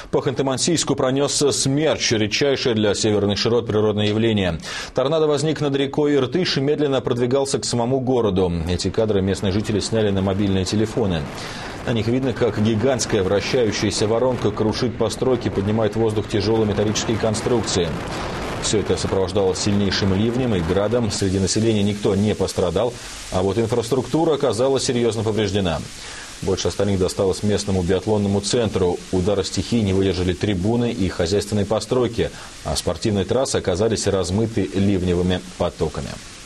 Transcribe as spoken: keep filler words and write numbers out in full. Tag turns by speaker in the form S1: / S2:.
S1: По Ханты-Мансийску пронесся смерч, редчайшее для северных широт природное явление. Торнадо возник над рекой Иртыш и медленно продвигался к самому городу. Эти кадры местные жители сняли на мобильные телефоны. На них видно, как гигантская вращающаяся воронка крушит постройки, поднимает в воздух тяжелые металлические конструкции. Все это сопровождалось сильнейшим ливнем и градом. Среди населения никто не пострадал, а вот инфраструктура оказалась серьезно повреждена. Больше остальных досталось местному биатлонному центру. Удара стихии не выдержали трибуны и хозяйственные постройки, а спортивные трассы оказались размыты ливневыми потоками.